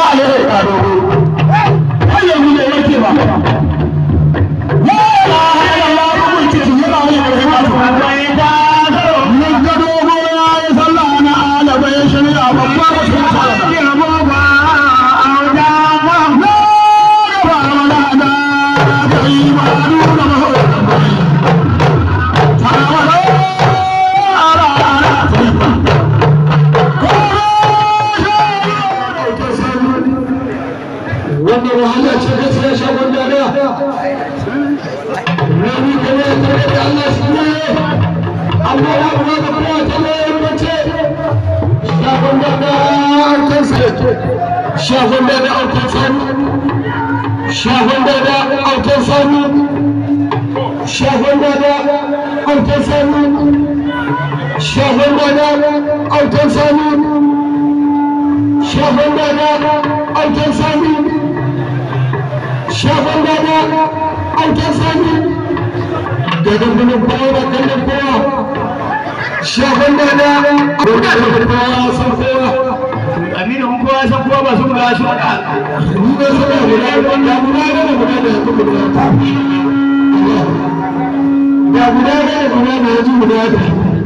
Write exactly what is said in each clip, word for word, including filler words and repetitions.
Shafin da da autar sani, shafin da da autar sani, shafin da da autar sani, shafin da da autar sani, shafin da da autar sani, shafin da da autar sani, da dangane kowa da kallon kowa, shafin da da autar kowa san kowa. Aminu mun kowa san kowa ba sun ga shi da mu ga su da guda wanda guda da guda da su guda ta da guda da guda da su guda ta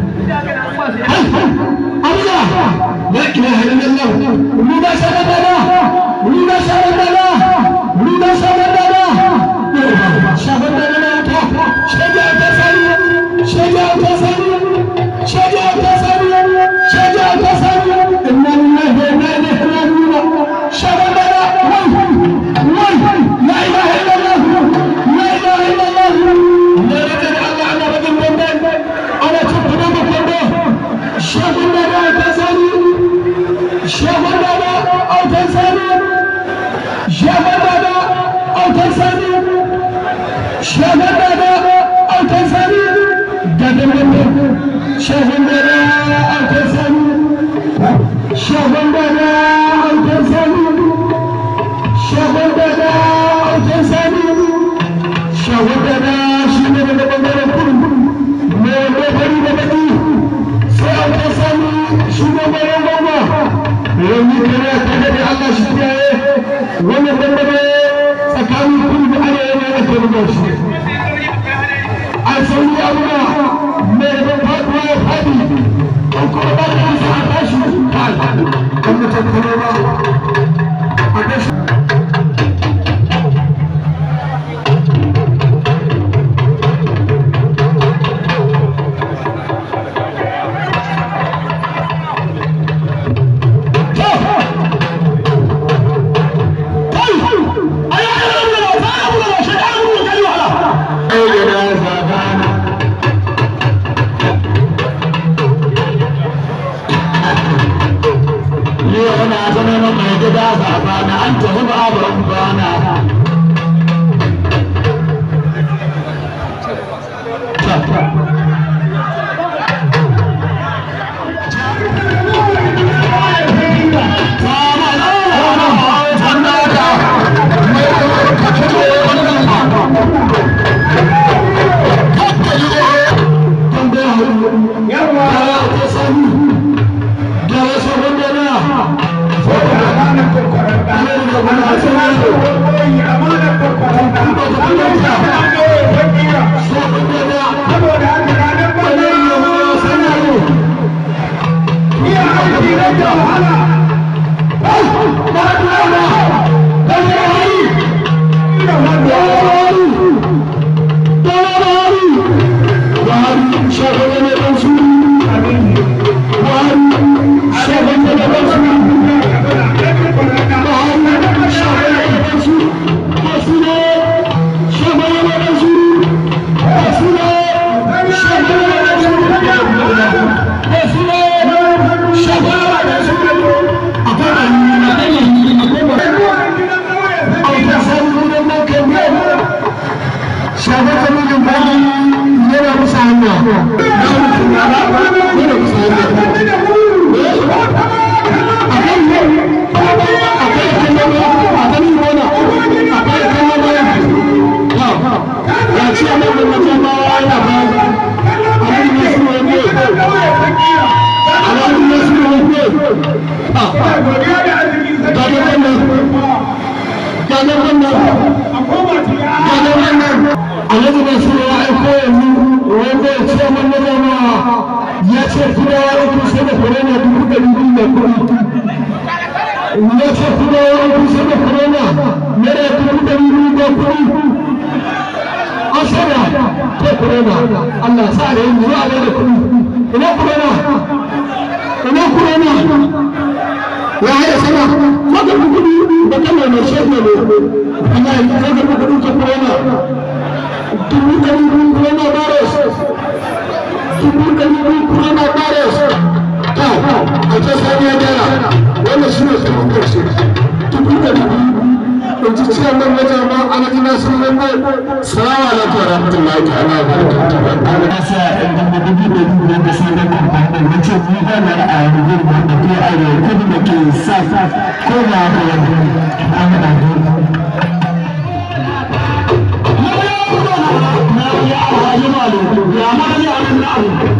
Allah la ilaha illallah mu da sabada mu da sabada mu da sabada sabada ta shaja ta sani shaja ta sani shaja ta sani shaja ta sani inna lillahi wa inna ilaihi raji'un shabada wai wai la ilaha illallah la ilaha illallah la ilaha illallah ana bagin banda ana tukuna banda shabada ta sani shabada ta sani shabada ta sani shabada ta sani gadan banda shabada ta sani شافن بدا التنساني شافن بدا التنساني شافن بدا شنو بدا بدا كل ما بدا بدا سأل التنساني شنو بدا بدا يومي كنا كذا الله شتيه وما بدا سكاني كل بأنا أنا كذا شيء أسمي الله ما بدا بدا هذي وكذا كم تكلم أدش أنت هم أبرمنا Come on. ganin wannan ganin wannan alhaji ba su ya aiko yanzu wanda ya ce man na jama'a ya ce kuma ya aiko sai da corona dubu ɗari biyu da kuɗi ya ce kuma ya aiko sai da corona naira dubu ɗari biyu da kuɗi an shaida ko corona Allah sa da yanzu a da kuɗi ina corona ina corona ya haɗa sama maka kuɗi da kamar mai shaida ne amma yanzu zai ga kuɗi ta corona dubu ɗari biyu corona virus dubu ɗari biyu corona virus ta a ce sani ya gyara wannan shi ne tsohon ƙarshe dubu ɗari biyu in ji ciyar nan wajen ma ana jina sun zama salamu alaikum wa rahmatullahi ta'ala wa barakatuhu na sa in gamba dubu da dubu da sai da kamfani da ce mu ga na a yanzu da ke a yau kudu da ke sa ko ba ka yanzu an ga da ya